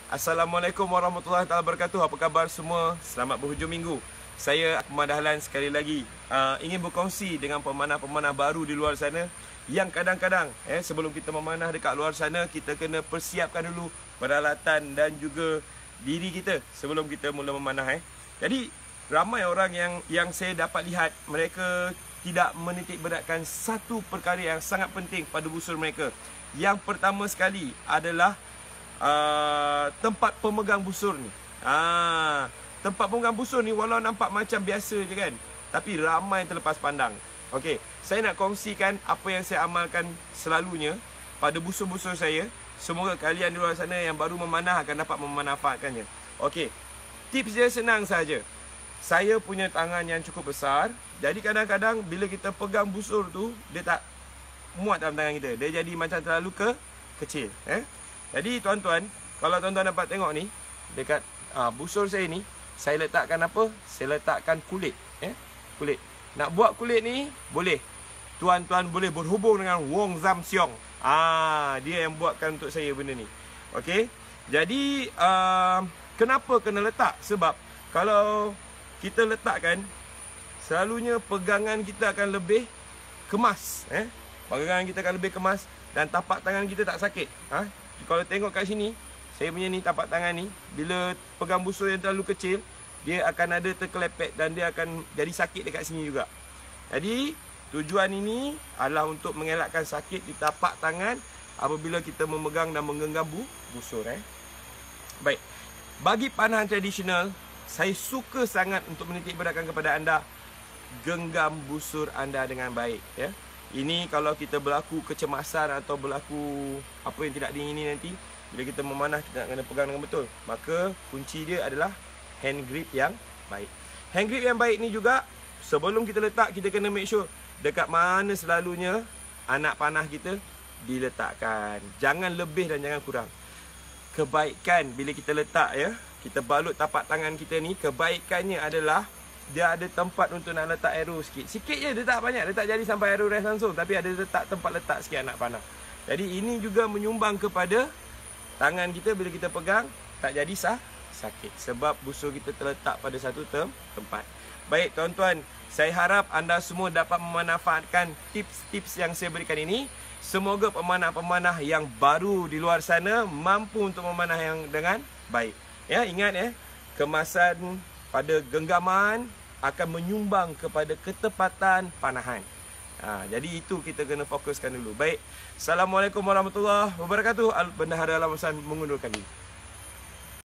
Assalamualaikum warahmatullahi wabarakatuh. Apa khabar semua? Selamat berhujung minggu. Saya Ahmad Dahlan sekali lagi ingin berkongsi dengan pemanah-pemanah baru di luar sana yang kadang-kadang sebelum kita memanah dekat luar sana, kita kena persiapkan dulu peralatan dan juga diri kita sebelum kita mula memanah. Jadi ramai orang yang saya dapat lihat, mereka tidak menitik beratkan satu perkara yang sangat penting pada busur mereka. Yang pertama sekali adalah tempat pemegang busur ni. Tempat pemegang busur ni walau nampak macam biasa je kan, tapi ramai terlepas pandang. Okey, saya nak kongsikan apa yang saya amalkan selalunya pada busur-busur saya. Semoga kalian di luar sana yang baru memanah akan dapat memanfaatkannya. Okey, tips dia senang saja. Saya punya tangan yang cukup besar, jadi kadang-kadang bila kita pegang busur tu, dia tak muat dalam tangan kita. Dia jadi macam terlalu kecil. Jadi tuan-tuan, kalau tuan-tuan dapat tengok ni, dekat busur saya ni, saya letakkan apa? Saya letakkan kulit. Kulit. Nak buat kulit ni, boleh. Tuan-tuan boleh berhubung dengan Wong Zam Siong. Dia yang buatkan untuk saya benda ni. Okey. Jadi, kenapa kena letak? Sebab kalau kita letakkan, selalunya pegangan kita akan lebih kemas. Pegangan kita akan lebih kemas dan tapak tangan kita tak sakit. Kalau tengok kat sini, saya punya ni tapak tangan ni, bila pegang busur yang terlalu kecil, dia akan ada terkelepek dan dia akan jadi sakit dekat sini juga. Jadi, tujuan ini adalah untuk mengelakkan sakit di tapak tangan apabila kita memegang dan menggenggam busur. Baik, bagi panahan tradisional, saya suka sangat untuk menitik beratkan kepada anda, genggam busur anda dengan baik. Ini kalau kita berlaku kecemasan atau berlaku apa yang tidak diingini nanti, bila kita memanah, kita nak kena pegang dengan betul. Maka kunci dia adalah hand grip yang baik. Hand grip yang baik ni juga, sebelum kita letak, kita kena make sure dekat mana selalunya anak panah kita diletakkan. Jangan lebih dan jangan kurang. Kebaikan bila kita letak, kita balut tapak tangan kita ni, kebaikannya adalah dia ada tempat untuk nak letak arrow sikit. Sikit je, dia tak banyak. Dia tak jadi sampai arrow rest langsung, tapi ada letak tempat letak sikit anak panah. Jadi ini juga menyumbang kepada tangan kita bila kita pegang tak jadi sakit, sebab busur kita terletak pada satu tempat. Baik tuan-tuan, saya harap anda semua dapat memanfaatkan tips-tips yang saya berikan ini. Semoga pemanah-pemanah yang baru di luar sana mampu untuk memanah yang dengan baik. Ingat kemasan pada genggaman akan menyumbang kepada ketepatan panahan. Jadi itu kita kena fokuskan dulu. Baik. Assalamualaikum warahmatullahi wabarakatuh. Al-Bendahara Lamasan mengundurkan diri.